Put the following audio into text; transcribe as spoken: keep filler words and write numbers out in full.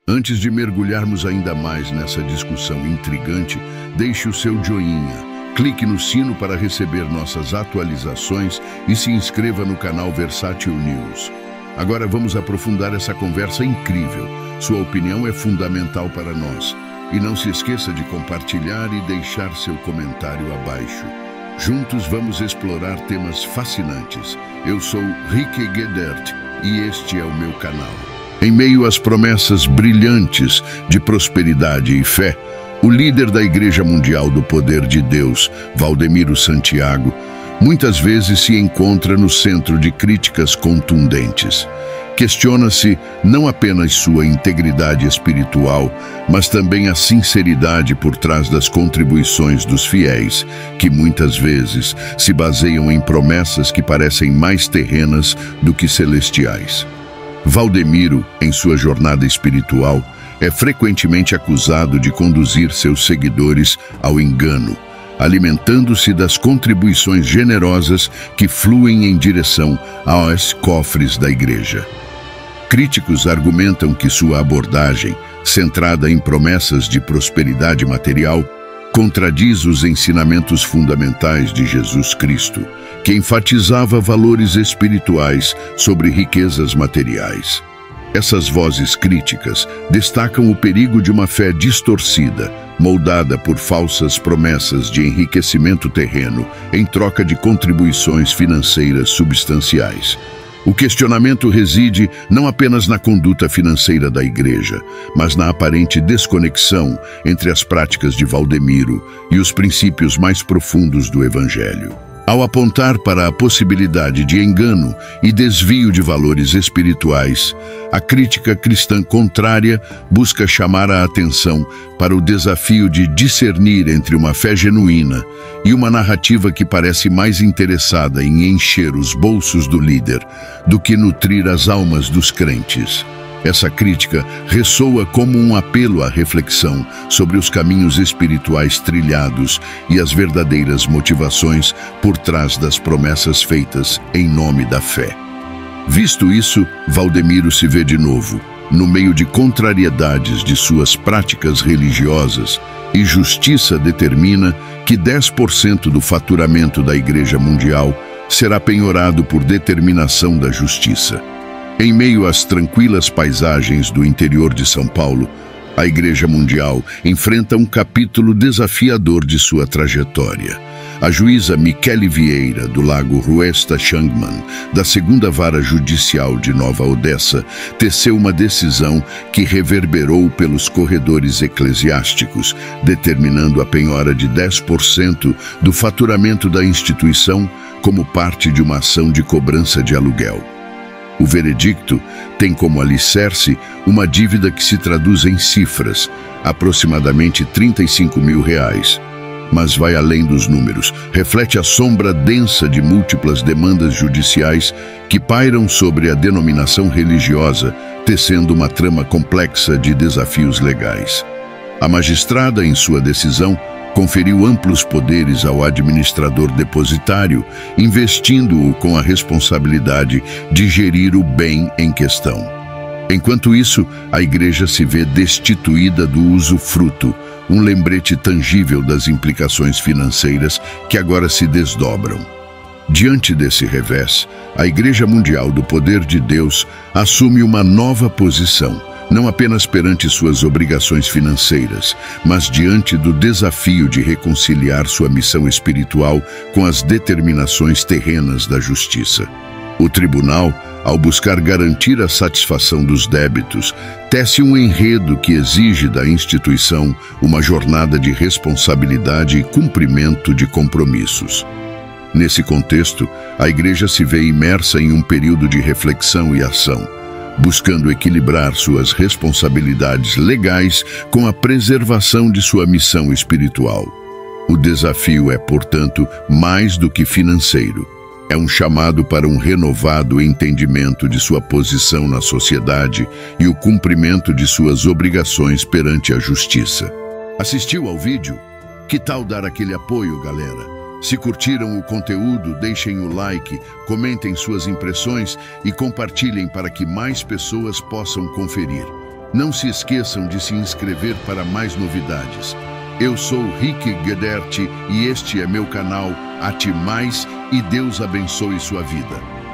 Antes de mergulharmos ainda mais nessa discussão intrigante, deixe o seu joinha, clique no sino para receber nossas atualizações e se inscreva no canal Versátil News. Agora vamos aprofundar essa conversa incrível. Sua opinião é fundamental para nós. E não se esqueça de compartilhar e deixar seu comentário abaixo. Juntos vamos explorar temas fascinantes. Eu sou Rick Gedert e este é o meu canal. Em meio às promessas brilhantes de prosperidade e fé, o líder da Igreja Mundial do Poder de Deus, Valdemiro Santiago, muitas vezes se encontra no centro de críticas contundentes. Questiona-se não apenas sua integridade espiritual, mas também a sinceridade por trás das contribuições dos fiéis, que muitas vezes se baseiam em promessas que parecem mais terrenas do que celestiais. Valdemiro, em sua jornada espiritual, é frequentemente acusado de conduzir seus seguidores ao engano, alimentando-se das contribuições generosas que fluem em direção aos cofres da igreja. Críticos argumentam que sua abordagem, centrada em promessas de prosperidade material, contradiz os ensinamentos fundamentais de Jesus Cristo, que enfatizava valores espirituais sobre riquezas materiais. Essas vozes críticas destacam o perigo de uma fé distorcida, moldada por falsas promessas de enriquecimento terreno em troca de contribuições financeiras substanciais. O questionamento reside não apenas na conduta financeira da igreja, mas na aparente desconexão entre as práticas de Valdemiro e os princípios mais profundos do Evangelho. Ao apontar para a possibilidade de engano e desvio de valores espirituais, a crítica cristã contrária busca chamar a atenção para o desafio de discernir entre uma fé genuína e uma narrativa que parece mais interessada em encher os bolsos do líder do que nutrir as almas dos crentes. Essa crítica ressoa como um apelo à reflexão sobre os caminhos espirituais trilhados e as verdadeiras motivações por trás das promessas feitas em nome da fé. Visto isso, Valdemiro se vê de novo, no meio de contrariedades de suas práticas religiosas, e justiça determina que dez por cento do faturamento da Igreja Mundial será penhorado por determinação da justiça. Em meio às tranquilas paisagens do interior de São Paulo, a Igreja Mundial enfrenta um capítulo desafiador de sua trajetória. A juíza Michele Vieira, do Lago Ruesta Changman, da segunda Vara Judicial de Nova Odessa, teceu uma decisão que reverberou pelos corredores eclesiásticos, determinando a penhora de dez por cento do faturamento da instituição como parte de uma ação de cobrança de aluguel. O veredicto tem como alicerce uma dívida que se traduz em cifras, aproximadamente trinta e cinco mil reais. Mas vai além dos números, reflete a sombra densa de múltiplas demandas judiciais que pairam sobre a denominação religiosa, tecendo uma trama complexa de desafios legais. A magistrada, em sua decisão, conferiu amplos poderes ao administrador depositário, investindo-o com a responsabilidade de gerir o bem em questão. Enquanto isso, a igreja se vê destituída do usufruto, um lembrete tangível das implicações financeiras que agora se desdobram. Diante desse revés, a Igreja Mundial do Poder de Deus assume uma nova posição, não apenas perante suas obrigações financeiras, mas diante do desafio de reconciliar sua missão espiritual com as determinações terrenas da justiça. O tribunal, ao buscar garantir a satisfação dos débitos, tece um enredo que exige da instituição uma jornada de responsabilidade e cumprimento de compromissos. Nesse contexto, a Igreja se vê imersa em um período de reflexão e ação, buscando equilibrar suas responsabilidades legais com a preservação de sua missão espiritual. O desafio é, portanto, mais do que financeiro. É um chamado para um renovado entendimento de sua posição na sociedade e o cumprimento de suas obrigações perante a justiça. Assistiu ao vídeo? Que tal dar aquele apoio, galera? Se curtiram o conteúdo, deixem o like, comentem suas impressões e compartilhem para que mais pessoas possam conferir. Não se esqueçam de se inscrever para mais novidades. Eu sou Rick Guederti e este é meu canal Ate Mais e Deus abençoe sua vida.